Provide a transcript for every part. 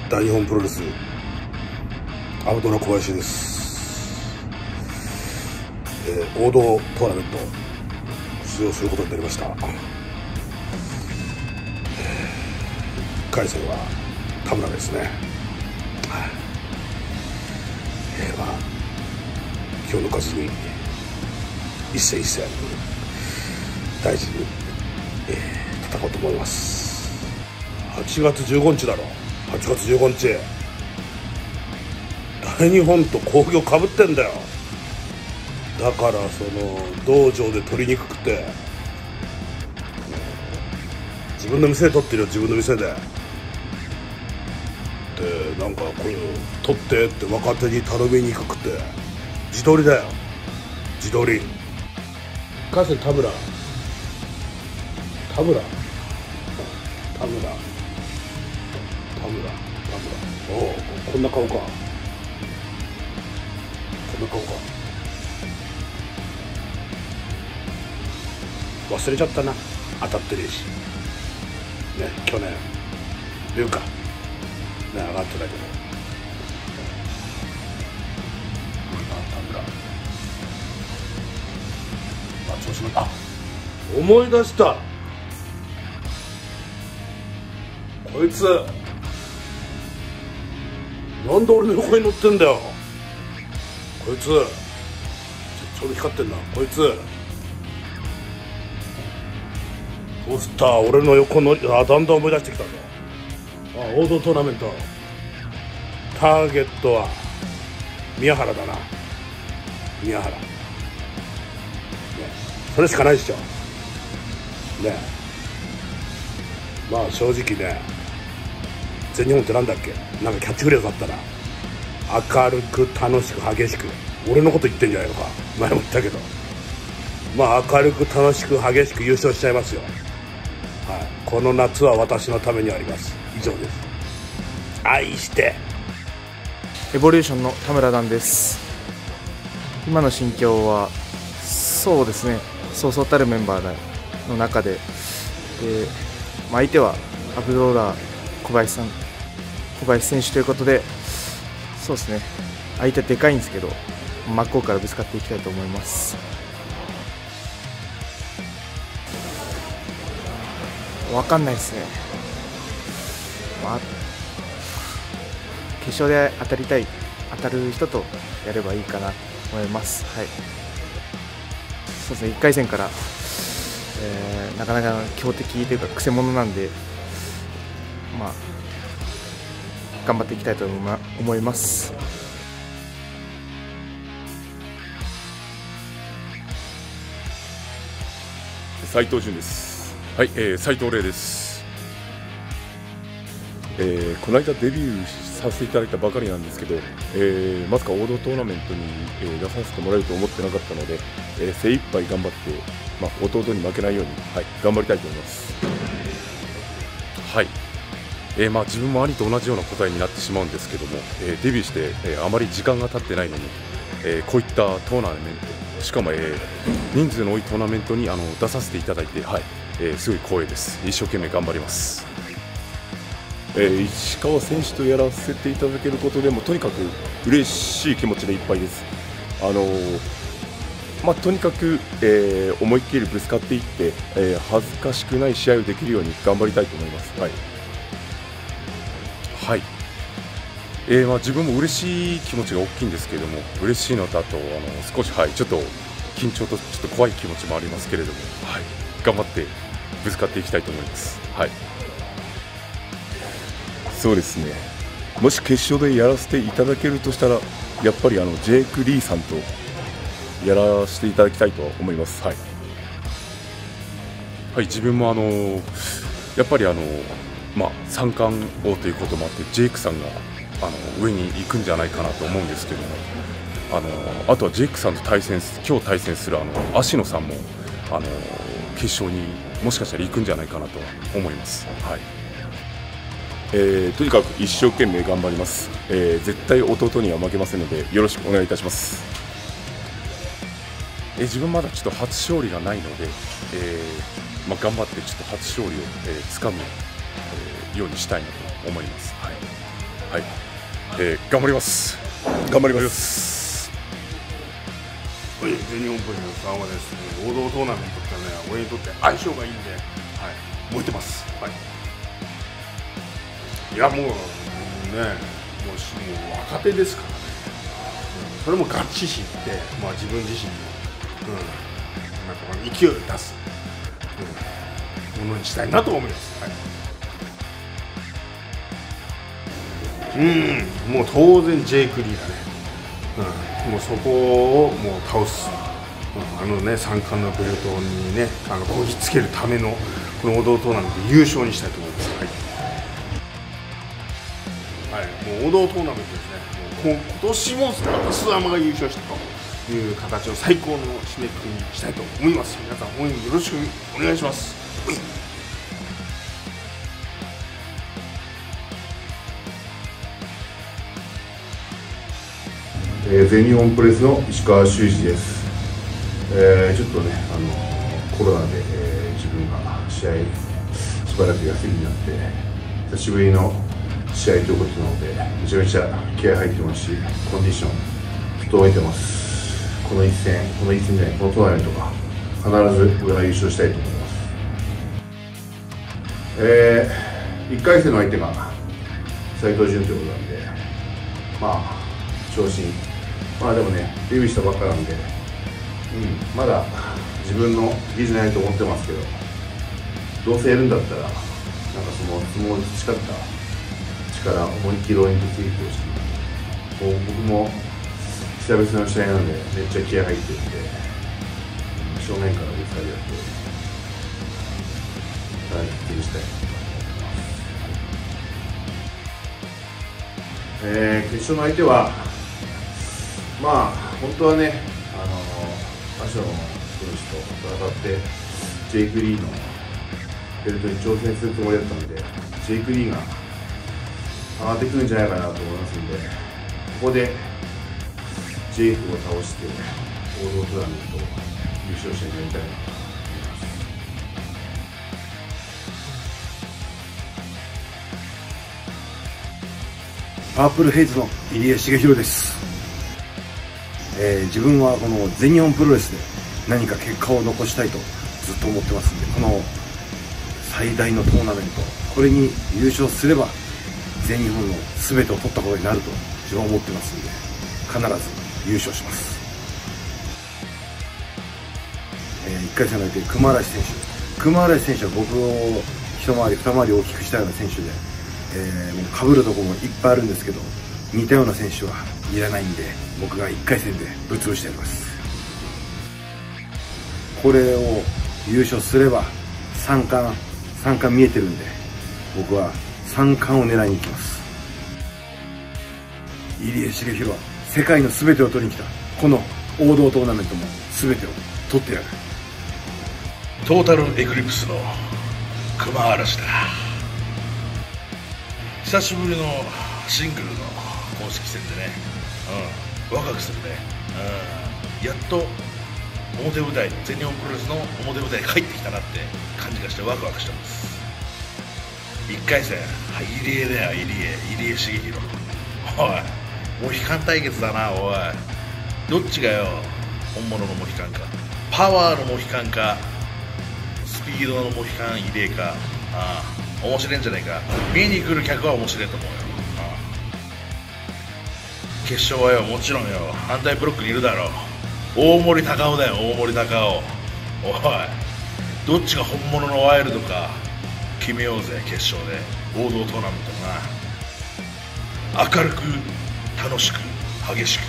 大日本プロレスアウトラ小林です。王道トーナメント出場することになりました。1回戦は田村ですね。気を抜かずに一戦一戦大事に、戦おうと思います。8月15日だろ。8月15日大日本と興行かぶってんだよ。だからその道場で取りにくくて、自分の店で取ってるよ。自分の店でなんかこういう取ってって若手に頼みにくくて自撮りだよ。自撮り。1回戦田村おお、こんな顔か。忘れちゃったな。当たってねえしね。去年龍かね、上がってたけど、田村調子の思い出した。こいつなんで俺の横に乗ってんだよ。こいつちょうど光ってんな。こいつポスター俺の横のだんだん思い出してきたぞ。王道トーナメントターゲットは宮原だな。宮原ね、それしかないでしょね。まあ正直ね、全日本ってなんだっけ、なんかキャッチフレーズだったら明るく楽しく激しく、俺のこと言ってんじゃないのか。前も言ったけど、まあ明るく楽しく激しく優勝しちゃいますよ。はい、この夏は私のためにあります。以上です。愛してエボリューションの田村段です。今の心境はそうですね、そうそうたるメンバーの中で、相手はアブローラー小林選手ということで、そうですね、相手でかいんですけど真っ向からぶつかっていきたいと思います。分かんないですね。決勝で当たる人とやればいいかなと思います。はい、そうですね、1回戦から、なかなか強敵というかくせ者なんで、頑張っていきたいと思います。 斉藤潤です。はい、斉藤麗です。この間デビューさせていただいたばかりなんですけど、まさか王道トーナメントに、出させてもらえると思ってなかったので、精一杯頑張って、弟に負けないように、頑張りたいと思います。はい、自分も兄と同じような答えになってしまうんですけども、デビューして、あまり時間が経ってないのに、こういったトーナメント、しかも、人数の多いトーナメントに出させていただいて、すごい光栄です。一生懸命頑張ります。石川選手とやらせていただけることでもとにかく嬉しい気持ちでいっぱいです。とにかく、思いっきりぶつかっていって、恥ずかしくない試合をできるように頑張りたいと思います。自分も嬉しい気持ちが大きいんですけれども、嬉しいのとあと少し、ちょっと緊張とちょっと怖い気持ちもありますけれども、頑張ってぶつかっていきたいと思います。そうですね、もし決勝でやらせていただけるとしたら、やっぱりジェイク・リーさんとやらせていただきたいと思います。自分もやっぱり三冠王ということもあって、ジェイクさんが上に行くんじゃないかなと思うんですけども、あとはジェイクさんと今日対戦する芦野さんも決勝にもしかしたら行くんじゃないかなと思います。とにかく一生懸命頑張ります。絶対弟には負けませんのでよろしくお願いいたします。自分まだちょっと初勝利がないので、頑張ってちょっと初勝利をつかむようにしたいなと思います。 はい、頑張ります。頑張ります。 全日本プロレスさんはですね、王道トーナメントってね、俺にとって相性がいいんで、はい、燃えてます。はい。いやもうね、もう若手ですからね。それもガチしって、まあ自分自身の、なんか勢いを出す、ものにしたいなと思います。はい。もう当然ジェイク・リーだね。もうそこをもう倒す、三冠のベルトにね、こぎつけるためのこの王道トーナメント優勝にしたいと思います。はい、はい、もう王道トーナメントですね。もう今年もスワマが優勝したという形を最高の締めくくりにしたいと思います。皆さん応援よろしくお願いします。 全日本プロレスの石川修司です。ちょっとね、コロナで、自分が試合しばらく休みになって久しぶりの試合ということなので、めちゃめちゃ気合入ってますし、コンディション整えてます。この一戦じゃない、このトーナメントが必ず俺が優勝したいと思います。1回戦の相手が斉藤潤ということなんで、まあ長身、まあでもね、デビューしたばっかなんで、まだ自分の時じゃないと思ってますけど、どうせやるんだったら、なんかその相撲に培った力、思いっきり応援できてほしい。僕も久々の試合なんで、めっちゃ気合入ってるんで、正面からぶつかり合って、大切にしたいと思います。決勝の相手は、まあ本当はね、アショの選手と戦ってジェイク・リーのベルトに挑戦するつもりだったので、ジェイク・リーが上がってくるんじゃないかなと思いますので、ここでジェイクを倒して王道トーナメント優勝者になりたいなと思います。 パープルヘイズの入江茂弘です。自分はこの全日本プロレスで何か結果を残したいとずっと思ってますんで、この最大のトーナメント、これに優勝すれば全日本の全てを取ったことになると自分は思ってますんで、必ず優勝します。1回戦の相手、熊嵐選手。熊嵐選手は僕を一回り二回り大きくしたような選手で、もう被るところもいっぱいあるんですけど、似たような選手はいらないんで、僕が1回戦でぶっ潰してやります。これを優勝すれば三冠見えてるんで、僕は三冠を狙いに行きます。入江茂弘は世界の全てを取りに来た。この王道トーナメントも全てを取ってやる。 トータルエクリプスの熊嵐だ。久しぶりのシングルの公式戦でね、ワクワクするね。やっと表舞台、全日本プロレスの表舞台に帰ってきたなって感じがしてワクワクしてます。1回戦、入江だよ、入江茂弘。おい、モヒカン対決だな、おい。どっちがよ、本物のモヒカンか。パワーのモヒカンか、スピードのモヒカン入江か。面白いんじゃないか。見に来る客は面白いと思うよ。決勝はよ、もちろんよ、反対ブロックにいるだろう。大森隆夫だよ、大森隆夫。おい、どっちが本物のワイルドか決めようぜ、決勝で。王道トーナメントな。明るく楽しく激しく、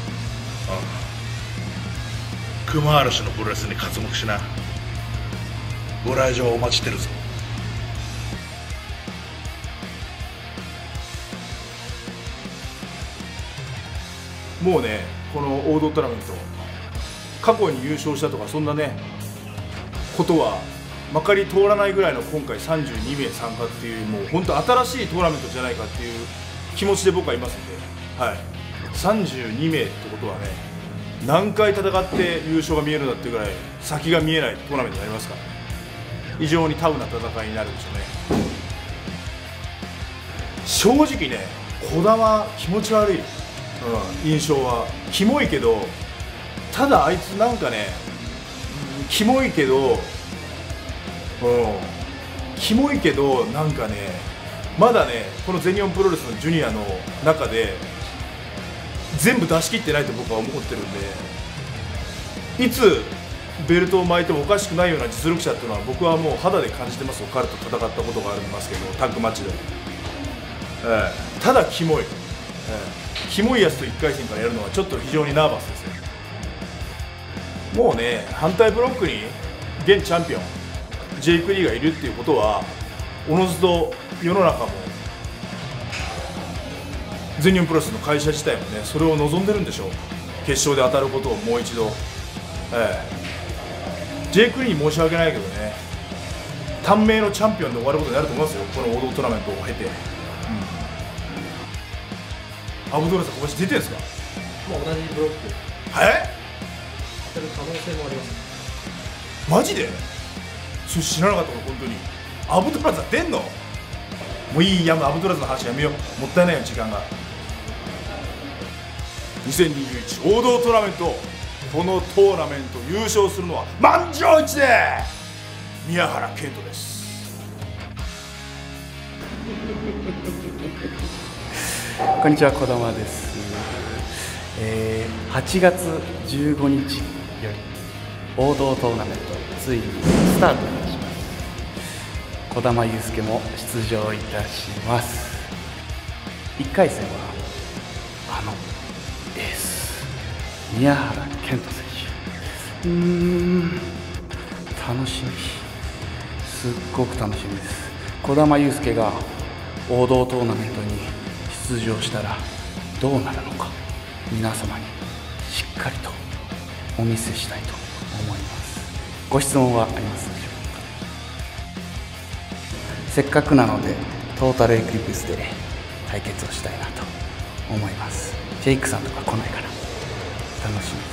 熊嵐のプロレスに活目しな。ご来場お待ちしてるぞ。 もうね、この王道トーナメント、過去に優勝したとかそんなねことはまかり通らないぐらいの今回32名参加っていう、もう本当新しいトーナメントじゃないかっていう気持ちで僕はいますんで、はい、32名ってことはね、何回戦って優勝が見えるんだっていうぐらい先が見えないトーナメントになりますから、非常にタフな戦いになるでしょうね。正直ね、 児玉気持ち悪い、印象は。キモいけど、ただあいつなんかね、キモいけど、キモいけどなんかね、まだねこの全日本プロレスのジュニアの中で全部出し切ってないと僕は思ってるんで、いつベルトを巻いてもおかしくないような実力者っていうのは僕はもう肌で感じてますよ。彼と戦ったことがありますけど、タッグマッチで、ただキモい、キモいやつと1回戦からやるのはちょっと非常にナーバスですよ。もうね、反対ブロックに現チャンピオンジェイク・リーがいるっていうことは、おのずと世の中も全日本プロレスの会社自体もね、それを望んでるんでしょう。決勝で当たることをもう一度、ジェイク・リーに申し訳ないけどね、短命のチャンピオンで終わることになると思いますよ、この王道トーナメントを経て。アブドラさん、小林出てるんですか？ もう同じブロック当たる可能性もあります。 マジで？それ知らなかったの、本当に。アブドラザ出んの？もういいや、アブドラザの話やめよう。もったいないよ、時間が。2021王道トーナメント、このトーナメント優勝するのは満場一致で宮原健人です。 こんにちは、児玉です。8月15日より王道トーナメントついにスタートいたします。児玉悠介も出場いたします。1回戦はあのエース宮原健人選手、楽しみ、すっごく楽しみです。児玉悠介が王道トーナメントに出場したらどうなるのか、皆様にしっかりとお見せしたいと思います。ご質問はありますでしょうか？せっかくなのでトータルエクリプスで対決をしたいなと思います。ジェイクさんとか来ないかな、楽しみ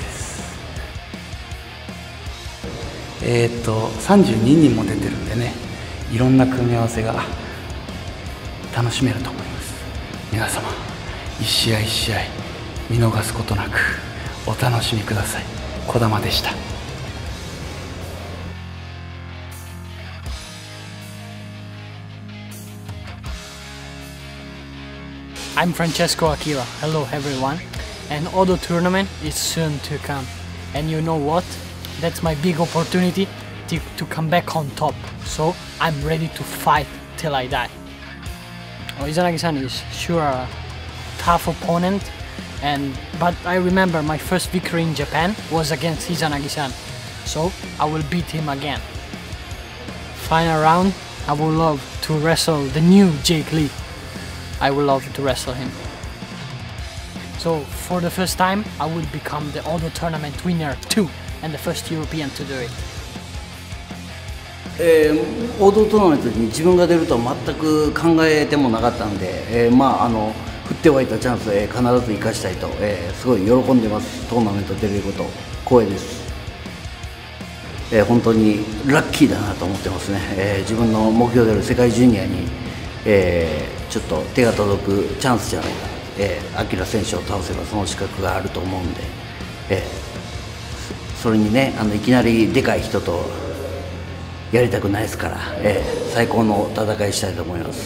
です。32人も出てるんでね、いろんな組み合わせが楽しめると思います。皆様一試合一試合見逃すことなくお楽しみください。児玉でした。 I'm Francesco Akira. Hello everyone. And Odo tournament is soon to come. And you know what? That's my big opportunity to come back on top. So I'm ready to fight till I die. Izanagi-san is sure a tough opponent, but I remember my first victory in Japan was against Izanagi-san, so I will beat him again. Final round, I would love to wrestle the new Jake Lee. I would love to wrestle him. So for the first time, I will become the Odo tournament winner too, and the first European to do it. 王道トーナメントに自分が出るとは全く考えてもなかったので、振って湧いたチャンスで必ず生かしたいと、すごい喜んでます。トーナメント出れること光栄です。本当にラッキーだなと思ってますね。自分の目標である世界ジュニアに、ちょっと手が届くチャンスじゃないかな。アキラ選手を倒せばその資格があると思うんで、それにね、いきなりでかい人とやりたくないですから、最高の戦いしたいと思います。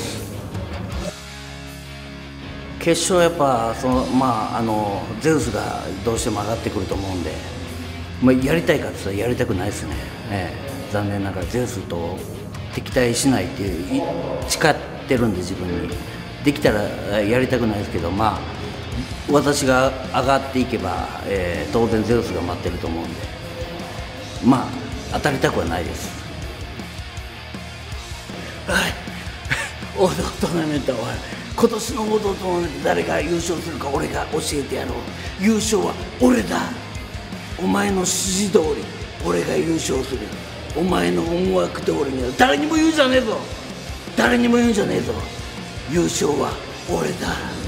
決勝はやっぱゼウスがどうしても上がってくると思うんで、やりたいかって言ったらやりたくないですね。残念ながらゼウスと敵対しないっていう誓ってるんで、自分にできたらやりたくないですけど、私が上がっていけば、当然ゼウスが待ってると思うんで、当たりたくはないです。はい、王道トーナメントは今年の王道トーナメント誰が優勝するか俺が教えてやろう。優勝は俺だ。お前の指示通り俺が優勝する。お前の思惑通りには誰にも言うんじゃねえぞ。誰にも言うんじゃねえぞ。優勝は俺だ。